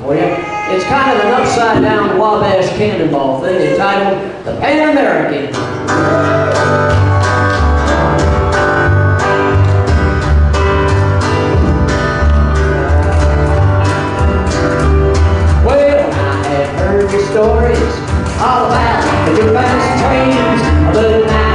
for you. It's kind of an upside-down Wabash cannonball thing entitled The Pan American. Well, I had heard your stories all about the good fast trains, but now